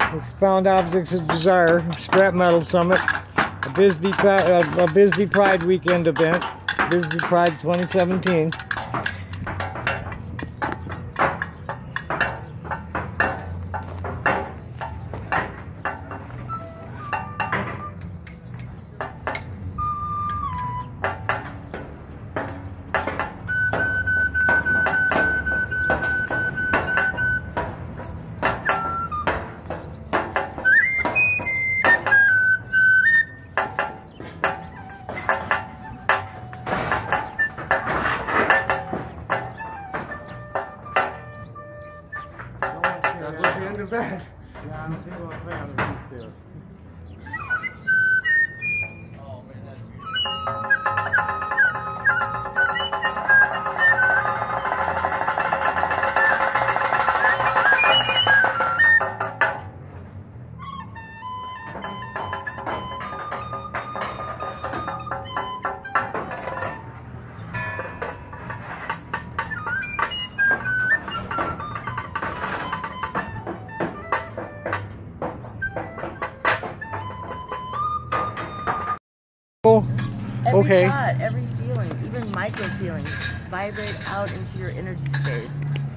This is Found Objects of Desire Scrap Metal Summit, a Bisbee Pride Weekend event, Bisbee Pride 2017. Bed. Yeah, I don't think we'll play on the roof there. Oh man, that's Every thought, every feeling, even micro feelings, vibrate out into your energy space.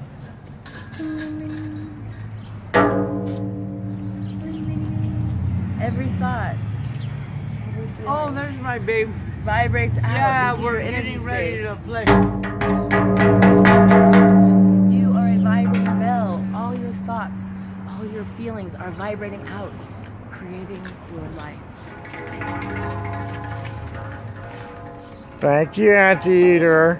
Every thought. Every feeling, oh, there's my babe. Vibrates out into your energy space. Ready to play. You are a vibrating bell. All your thoughts, all your feelings are vibrating out, creating your life. Thank you, Anteater.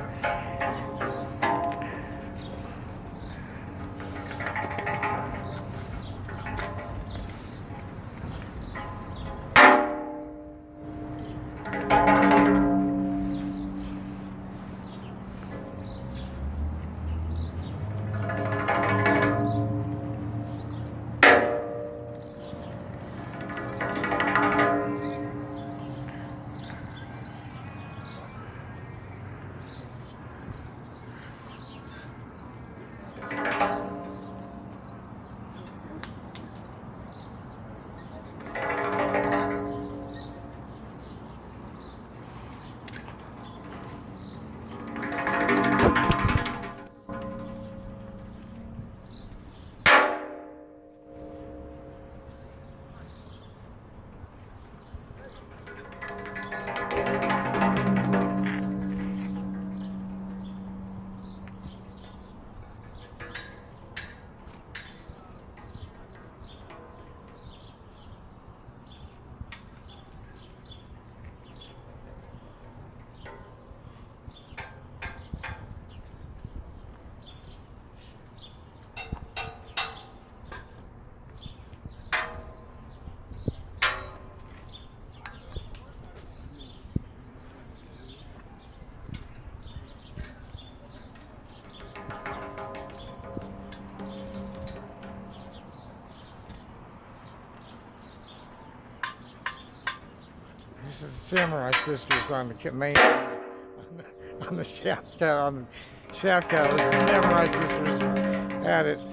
This is the Samurai Sisters on the main, on the shaft cow. This is Samurai Sisters at it.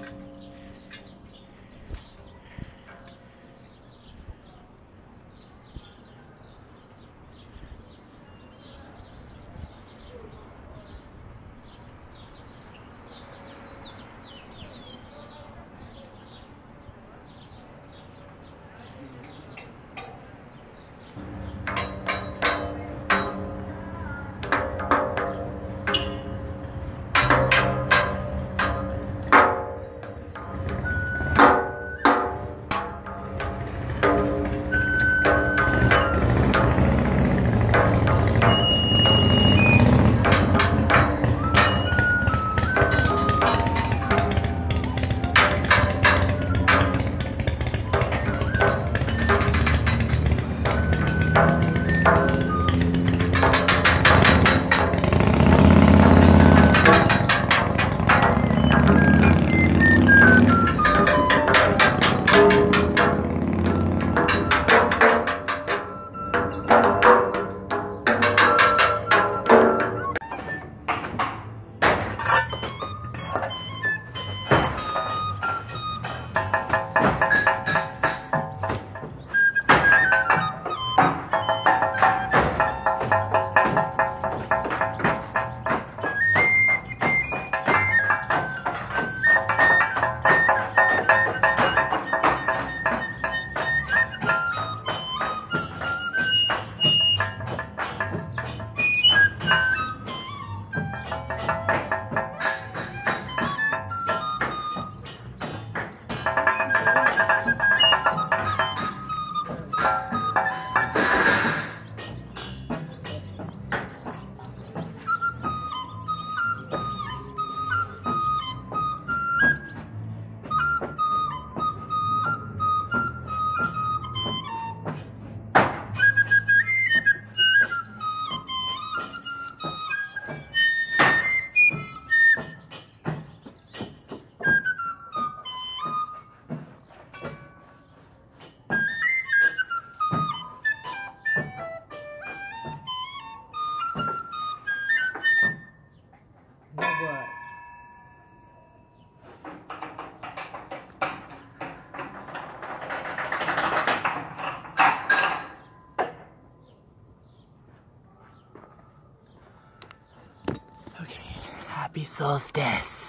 Happy solstice.